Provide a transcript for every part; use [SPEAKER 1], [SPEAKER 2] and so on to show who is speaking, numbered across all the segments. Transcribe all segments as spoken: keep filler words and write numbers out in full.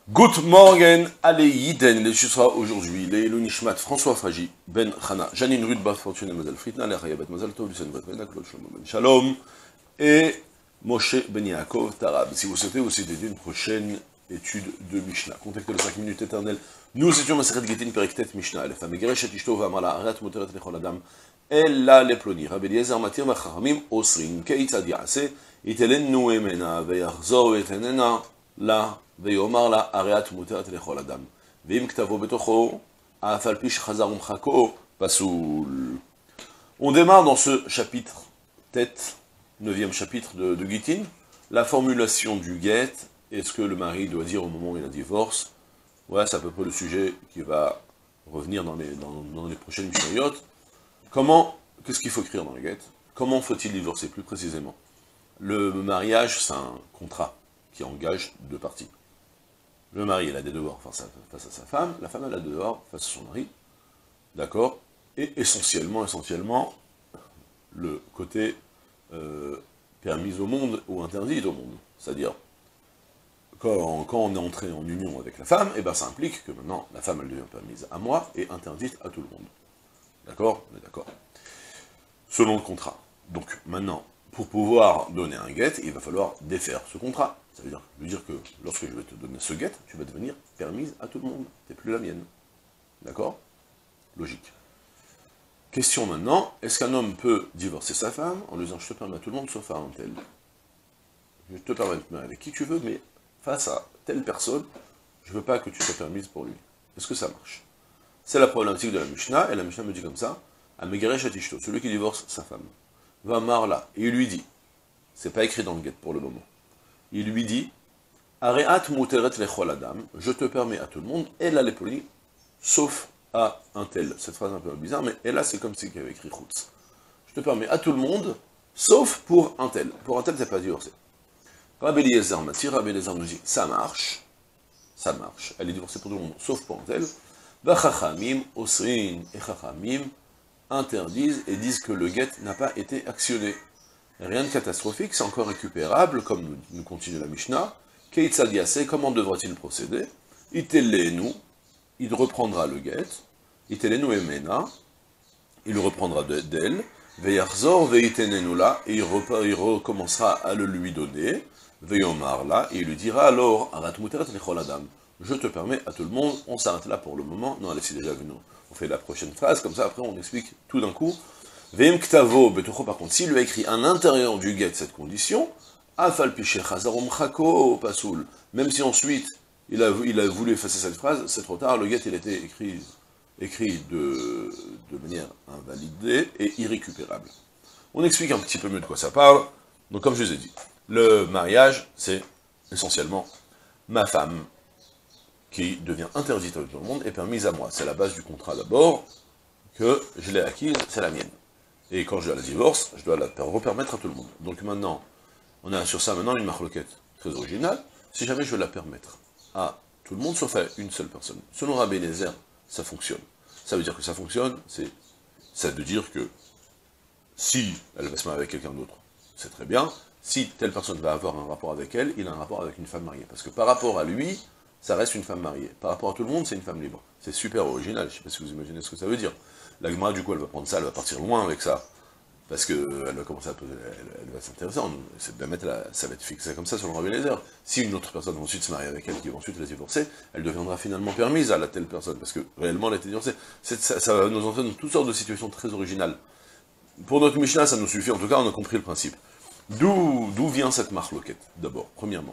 [SPEAKER 1] Good morning, allez Yiden, les sera aujourd'hui, les Lunishmat, François Fragi, Ben Chana, Janine Rude, Bas Fortune, Mazel Fritna, les Hayabet Mazel Tov, Lucien Ben Claude Shlomo Ben Shalom, et Moshe Ben Yaakov Tarab. Si vous souhaitez aussi dédier une prochaine étude de Mishnah, contactez le cinq minutes éternelles. Nous étions Maseret Gitin Periktet Mishnah, les femmes Gereshet Ishto Vamala, Arat Moteret Lechol Adam, Ella Leploni, Rabbi Eliezer Matir Machachamim, Osrin, Keitzad Yaase, Itelen Nuemena, Veyachzor Etenena, La. ויאמר לה, הרי את מותרת לכל אדם. ואם כתבו בתוכו, אף על פי שחזר ומחקו, פסול. On démarre dans ce chapitre, tête, neuvième chapitre de, de Gittin, la formulation du get, et ce que le mari doit dire au moment où il a divorce. Voilà, c'est à peu près le sujet qui va revenir dans les, dans, dans les prochaines Mishnayot. Comment, qu'est-ce qu'il faut écrire dans le get? Comment faut-il divorcer plus précisément? Le mariage, c'est un contrat qui engage deux parties. Le mari, il a des devoirs face à, face à sa femme, la femme, elle a des devoirs face à son mari, d'accord? Et essentiellement, essentiellement, le côté euh, permis au monde ou interdit au monde. C'est-à-dire, quand, quand on est entré en union avec la femme, eh ben, ça implique que maintenant, la femme, elle devient permise à moi et interdite à tout le monde. D'accord? On est d'accord. Selon le contrat. Donc, maintenant, pour pouvoir donner un get, il va falloir défaire ce contrat. Ça veut dire, lui dire que lorsque je vais te donner ce get, tu vas devenir permise à tout le monde. Tu n'es plus la mienne. D'accord? Logique. Question maintenant, est-ce qu'un homme peut divorcer sa femme en lui disant, je te permets à tout le monde sauf à un tel? Je te permets de te marier avec qui tu veux, mais face à telle personne, je ne veux pas que tu sois permise pour lui. Est-ce que ça marche? C'est la problématique de la Mishnah, et la Mishnah me dit comme ça, Amegaresh Atishto, celui qui divorce sa femme, va marla, et il lui dit, c'est pas écrit dans le get pour le moment, il lui dit, Areat muteret lechol adam, je te permets à tout le monde, et la lépoli, sauf à un tel. Cette phrase est un peu bizarre, mais et là c'est comme si il y avait écrit Chutz. Je te permets à tout le monde, sauf pour un tel. Pour un tel, t'es pas divorcé. Rabbi Eliezer Matir, Rabbi Eliezer nous dit, ça marche, ça marche, elle est divorcée pour tout le monde, sauf pour un tel. Vachachamim, Osrin et Chachamim interdisent et disent que le get n'a pas été actionné. Rien de catastrophique, c'est encore récupérable, comme nous, nous continue la Mishnah. Keitzad Yaseh, comment devra-t-il procéder? Itelenu, il reprendra le get. Itelenu emena, il reprendra d'elle. Veyachzor veitenenu la, et il, il recommencera à le lui donner. Veyomar la, et il lui dira alors, arat muteret lechol adam, je te permets à tout le monde, on s'arrête là pour le moment. Non, allez, c'est déjà venu. On fait la prochaine phrase, comme ça après on explique tout d'un coup. Vem ktavo betocho, par contre, s'il lui a écrit à l'intérieur du get cette condition, afal piché chazarom chako pasoul, même si ensuite il a, il a voulu effacer cette phrase, c'est trop tard, le get il a été écrit, écrit de, de manière invalidée et irrécupérable. On explique un petit peu mieux de quoi ça parle. Donc comme je vous ai dit, le mariage, c'est essentiellement ma femme qui devient interdite à tout le monde et permise à moi. C'est la base du contrat d'abord, que je l'ai acquise, c'est la mienne. Et quand je la divorce, je dois la repermettre à tout le monde. Donc maintenant, on a sur ça maintenant une marloquette très originale. Si jamais je veux la permettre à tout le monde, sauf à une seule personne. Selon Rabbi Eliezer, ça fonctionne. Ça veut dire que ça fonctionne, c'est ça veut dire que si elle va se marier avec quelqu'un d'autre, c'est très bien. Si telle personne va avoir un rapport avec elle, il a un rapport avec une femme mariée. Parce que par rapport à lui, ça reste une femme mariée. Par rapport à tout le monde, c'est une femme libre. C'est super original, je ne sais pas si vous imaginez ce que ça veut dire. La Gemara, du coup, elle va prendre ça, elle va partir loin avec ça. Parce qu'elle va commencer à poser, elle, elle va s'intéresser, c'est de la mettre là, ça va être fixé comme ça sur le Rabbi Eliezer. Si une autre personne va ensuite se marier avec elle, qui va ensuite la divorcer, elle deviendra finalement permise à la telle personne, parce que réellement elle a été divorcée. Ça, ça va nous entraîner dans toutes sortes de situations très originales. Pour notre Mishnah, ça nous suffit, en tout cas, on a compris le principe. D'où d'où vient cette marloquette, d'abord, premièrement?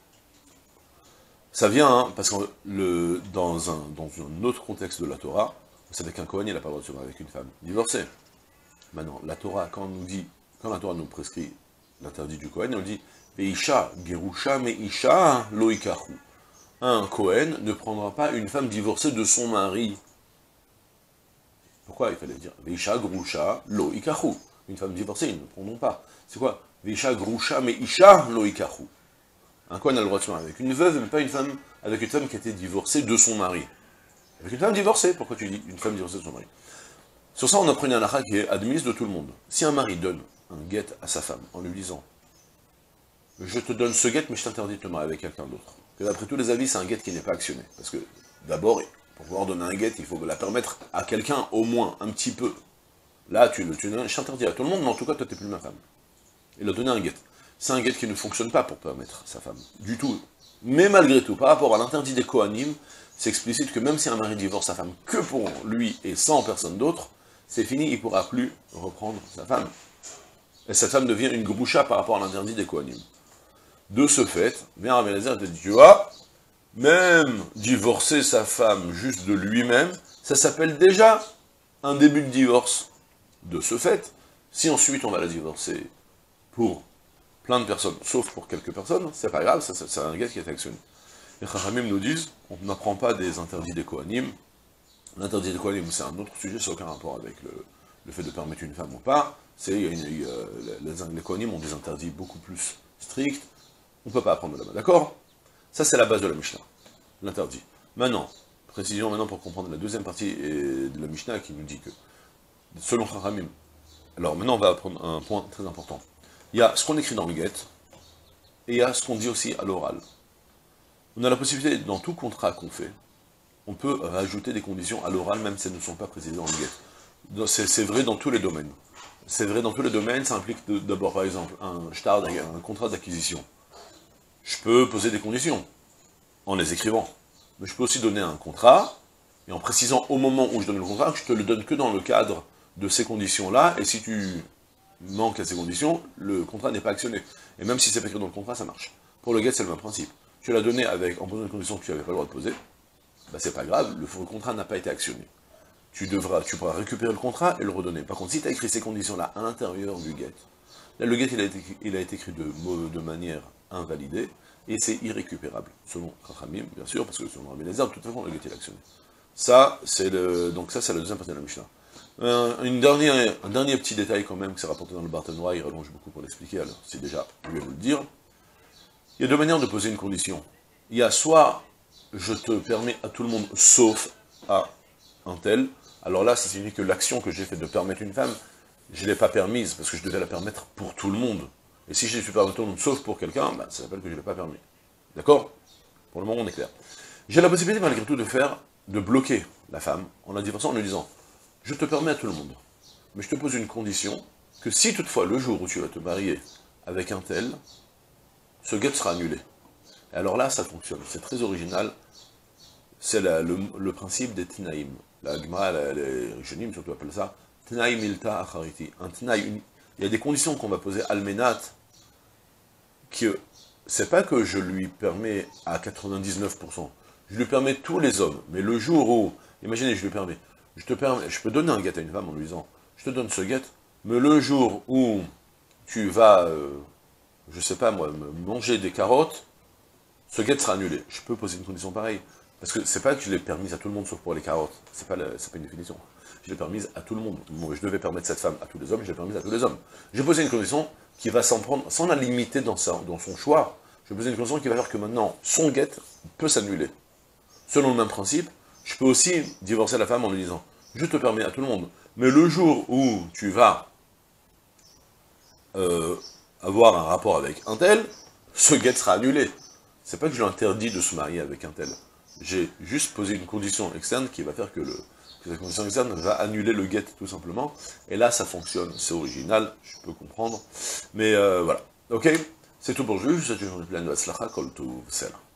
[SPEAKER 1] Ça vient, hein, parce que le, dans, un, dans un autre contexte de la Torah, vous savez qu'un Kohen, il n'a pas le droit de se marier avec une femme divorcée. Maintenant, la Torah, quand, nous dit, quand la Torah nous prescrit l'interdit du Kohen, elle dit « Veisha gerusha meisha lo ikachu ». Un Kohen ne prendra pas une femme divorcée de son mari. Pourquoi il fallait dire « Veisha gerusha lo ikachu ». Une femme divorcée, ils ne prendront pas. C'est quoi « Veisha gerusha meisha lo ikachu ». Un Kohen a le droit de se marier avec une veuve, mais pas une femme, avec une femme qui a été divorcée de son mari. Avec une femme divorcée, pourquoi tu dis une femme divorcée de son mari? Sur ça, on a pris un halakha qui est admise de tout le monde. Si un mari donne un guet à sa femme, en lui disant « Je te donne ce guet, mais je t'interdis de te marier avec quelqu'un d'autre », que d'après tous les avis, c'est un guet qui n'est pas actionné. Parce que, d'abord, pour pouvoir donner un guet, il faut la permettre à quelqu'un, au moins, un petit peu. Là, tu le tu, je t'interdis à tout le monde, mais en tout cas, toi, t'es plus ma femme. Il a donné un guet. C'est un guet qui ne fonctionne pas pour permettre sa femme, du tout. Mais malgré tout, par rapport à l'interdit des Kohanim, c'est explicite que même si un mari divorce sa femme que pour lui et sans personne d'autre, c'est fini, il ne pourra plus reprendre sa femme. Et cette femme devient une groucha par rapport à l'interdit des Kohanim. De ce fait, bien Rabbi Eliezer te dit, tu vois, même divorcer sa femme juste de lui-même, ça s'appelle déjà un début de divorce. De ce fait, si ensuite on va la divorcer pour plein de personnes, sauf pour quelques personnes, c'est pas grave, c'est un gars qui est actionné. Les Chachamim nous disent, on n'apprend pas des interdits des Kohanim. L'interdit des Kohanim, c'est un autre sujet, ça n'a aucun rapport avec le, le fait de permettre une femme ou pas. C'est, il y a une, il y a, les, les Kohanim ont des interdits beaucoup plus stricts, on ne peut pas apprendre là-bas, d'accord? Ça, c'est la base de la Mishnah, l'interdit. Maintenant, précision maintenant pour comprendre la deuxième partie de la Mishnah qui nous dit que, selon Chachamim, alors maintenant on va apprendre un point très important. Il y a ce qu'on écrit dans le guet, et il y a ce qu'on dit aussi à l'oral. On a la possibilité, dans tout contrat qu'on fait, on peut rajouter des conditions à l'oral, même si elles ne sont pas précisées dans le guet. C'est vrai dans tous les domaines. C'est vrai dans tous les domaines, ça implique d'abord, par exemple, un shtard, un contrat d'acquisition. Je peux poser des conditions, en les écrivant. Mais je peux aussi donner un contrat, et en précisant au moment où je donne le contrat, que je te le donne que dans le cadre de ces conditions-là, et si tu manques à ces conditions, le contrat n'est pas actionné. Et même si c'est pas écrit dans le contrat, ça marche. Pour le guet, c'est le même principe. Tu l'as donné avec, en posant une condition que tu n'avais pas le droit de poser, bah c'est pas grave, le contrat n'a pas été actionné. Tu devras, tu pourras récupérer le contrat et le redonner. Par contre, si tu as écrit ces conditions-là à l'intérieur du guet, là, le guet, il a été, il a été écrit de, de manière invalidée, et c'est irrécupérable, selon Chachamim, bien sûr, parce que selon Rabbi Eliezer, de toute façon, le guet est actionné. Ça, c'est le, donc ça, c'est la deuxième partie de la Mishnah. Euh, une dernière, un dernier petit détail quand même, que c'est rapporté dans le Barthénois, il rallonge beaucoup pour l'expliquer, alors c'est déjà, je vais vous le dire. Il y a deux manières de poser une condition. Il y a soit, je te permets à tout le monde, sauf à un tel, alors là, ça signifie que l'action que j'ai faite de permettre une femme, je ne l'ai pas permise, parce que je devais la permettre pour tout le monde. Et si je l'ai fait permettre tout le monde, sauf pour quelqu'un, bah, ça s'appelle que je ne l'ai pas permis. D'accord? Pour le moment, on est clair. J'ai la possibilité, malgré tout, de faire, de bloquer la femme, en la divorçant, en lui disant, je te permets à tout le monde, mais je te pose une condition, que si toutefois, le jour où tu vas te marier avec un tel, ce guet sera annulé. Et alors là, ça fonctionne, c'est très original, c'est le, le principe des Tnaïm. La Gemara, les Rishonim, surtout appellent ça, Tnaïm ilta achariti. Un Tnaïm, il y a des conditions qu'on va poser almenat, que c'est pas que je lui permets à quatre-vingt-dix-neuf pour cent, je lui permets tous les hommes, mais le jour où, imaginez, je lui permets, je te permets, je peux donner un guet à une femme en lui disant, je te donne ce guet, mais le jour où tu vas, euh, je sais pas moi, manger des carottes, ce guet sera annulé. Je peux poser une condition pareille. Parce que c'est pas que je l'ai permise à tout le monde sauf pour les carottes. C'est pas, c'est pas une définition. Je l'ai permise à tout le monde. Bon, je devais permettre cette femme à tous les hommes, je l'ai permise à tous les hommes. J'ai posé une condition qui va s'en prendre, sans la limiter dans, sa, dans son choix. Je vais poser une condition qui va faire que maintenant, son guet peut s'annuler. Selon le même principe, je peux aussi divorcer la femme en lui disant, je te permets à tout le monde, mais le jour où tu vas euh, avoir un rapport avec un tel, ce guet sera annulé. C'est pas que je lui interdis de se marier avec un tel. J'ai juste posé une condition externe qui va faire que, le, que la condition externe va annuler le guet, tout simplement. Et là, ça fonctionne. C'est original, je peux comprendre. Mais euh, voilà. Ok? C'est tout pour aujourd'hui. Je vous souhaite une journée pleine de Hatzlacha, Kol Tov, Selah.